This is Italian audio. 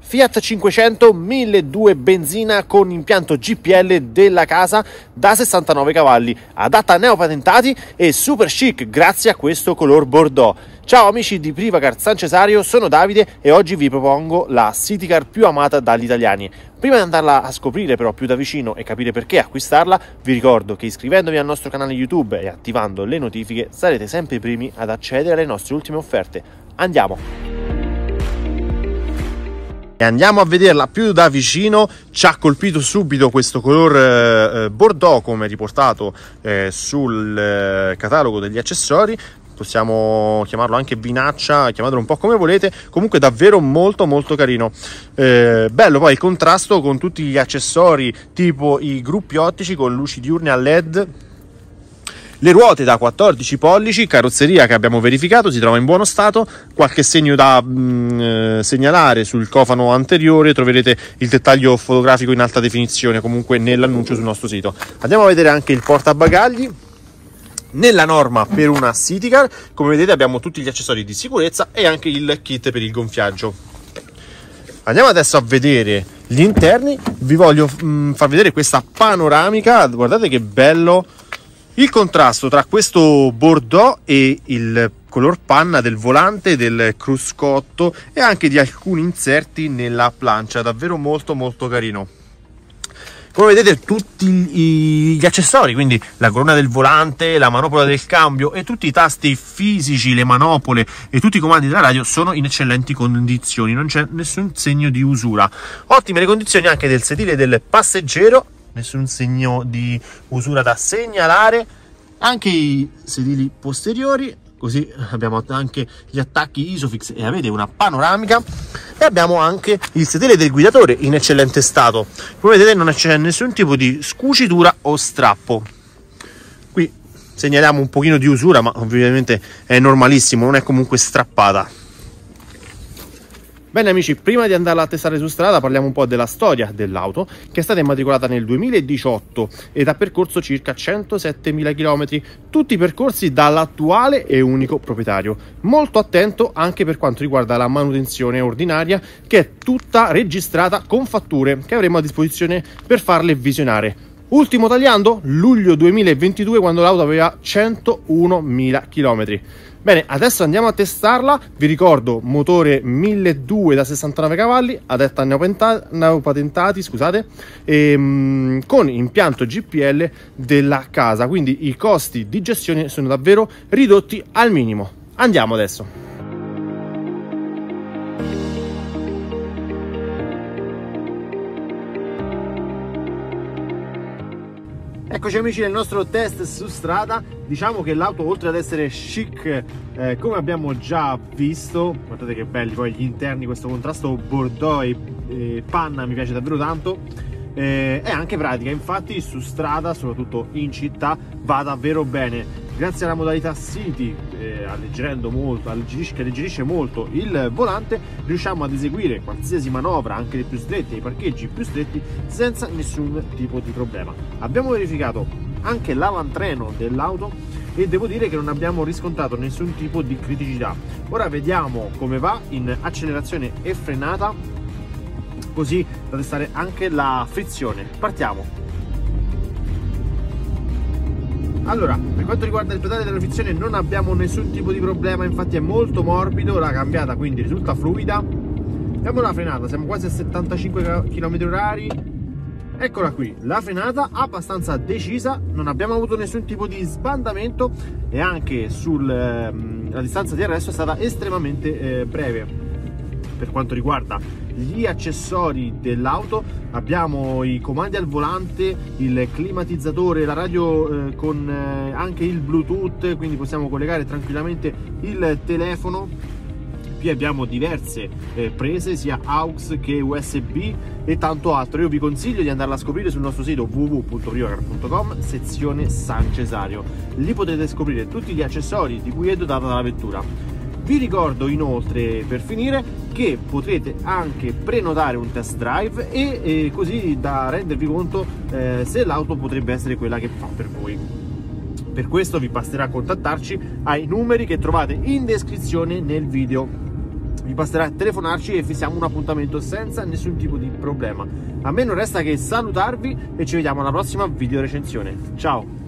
Fiat 500 1200 benzina con impianto GPL della casa da 69 cavalli, adatta a neopatentati e super chic grazie a questo color bordeaux. Ciao amici di Privacar San Cesario, sono Davide e oggi vi propongo la city car più amata dagli italiani. Prima di andarla a scoprire però più da vicino e capire perché acquistarla, vi ricordo che iscrivendovi al nostro canale YouTube e attivando le notifiche sarete sempre i primi ad accedere alle nostre ultime offerte. Andiamo! E andiamo a vederla più da vicino. Ci ha colpito subito questo color bordeaux come riportato sul catalogo degli accessori. Possiamo chiamarlo anche vinaccia, chiamatelo un po' come volete, comunque davvero molto carino. Bello poi il contrasto con tutti gli accessori tipo i gruppi ottici con luci diurne a LED. Le ruote da 14 pollici, carrozzeria che abbiamo verificato, si trova in buono stato, qualche segno da segnalare sul cofano anteriore, troverete il dettaglio fotografico in alta definizione comunque nell'annuncio sul nostro sito. Andiamo a vedere anche il portabagagli. Nella norma per una city car, come vedete abbiamo tutti gli accessori di sicurezza e anche il kit per il gonfiaggio. Andiamo adesso a vedere gli interni, vi voglio far vedere questa panoramica, guardate che bello il contrasto tra questo bordeaux e il color panna del volante, del cruscotto e anche di alcuni inserti nella plancia, davvero molto carino. Come vedete tutti gli accessori, quindi la corona del volante, la manopola del cambio e tutti i tasti fisici, le manopole e tutti i comandi della radio sono in eccellenti condizioni, non c'è nessun segno di usura. Ottime le condizioni anche del sedile del passeggero, nessun segno di usura da segnalare, anche i sedili posteriori, così abbiamo anche gli attacchi Isofix e avete una panoramica, e abbiamo anche il sedile del guidatore in eccellente stato. Come vedete non c'è nessun tipo di scucitura o strappo. Qui segnaliamo un pochino di usura, ma ovviamente è normalissimo, non è comunque strappata. Bene amici, prima di andarla a testare su strada parliamo un po' della storia dell'auto, che è stata immatricolata nel 2018 ed ha percorso circa 107.000 km, tutti percorsi dall'attuale e unico proprietario. Molto attento anche per quanto riguarda la manutenzione ordinaria, che è tutta registrata con fatture che avremo a disposizione per farle visionare. Ultimo tagliando, luglio 2022, quando l'auto aveva 101.000 km. Bene, adesso andiamo a testarla. Vi ricordo motore 1200 da 69 cavalli, adatta a neopatentati, scusate, con impianto GPL della casa, quindi i costi di gestione sono davvero ridotti al minimo. Andiamo adesso. Eccoci amici nel nostro test su strada. Diciamo che l'auto, oltre ad essere chic come abbiamo già visto, guardate che belli poi gli interni, questo contrasto bordeaux e panna mi piace davvero tanto, è anche pratica, infatti su strada, soprattutto in città, va davvero bene. Grazie alla modalità City, che alleggerisce molto il volante, riusciamo ad eseguire qualsiasi manovra, anche le più strette, i parcheggi più stretti, senza nessun tipo di problema. Abbiamo verificato anche l'avantreno dell'auto e devo dire che non abbiamo riscontrato nessun tipo di criticità. Ora vediamo come va in accelerazione e frenata, così da testare anche la frizione. Partiamo. Allora, per quanto riguarda il pedale della frizione non abbiamo nessun tipo di problema, infatti è molto morbido, la cambiata quindi risulta fluida. Vediamo la frenata, siamo quasi a 75 km/h. Eccola qui, la frenata abbastanza decisa, non abbiamo avuto nessun tipo di sbandamento e anche la distanza di arresto è stata estremamente breve. Per quanto riguarda gli accessori dell'auto, abbiamo i comandi al volante, il climatizzatore, la radio con anche il Bluetooth, quindi possiamo collegare tranquillamente il telefono. Qui abbiamo diverse prese, sia AUX che USB e tanto altro. Io vi consiglio di andarla a scoprire sul nostro sito www.privacar.com, sezione San Cesario. Lì potete scoprire tutti gli accessori di cui è dotata la vettura. Vi ricordo inoltre, per finire, che potrete anche prenotare un test drive e così da rendervi conto se l'auto potrebbe essere quella che fa per voi. Per questo vi basterà contattarci ai numeri che trovate in descrizione nel video. vi basterà telefonarci e fissiamo un appuntamento senza nessun tipo di problema. A me non resta che salutarvi e ci vediamo alla prossima video recensione. Ciao!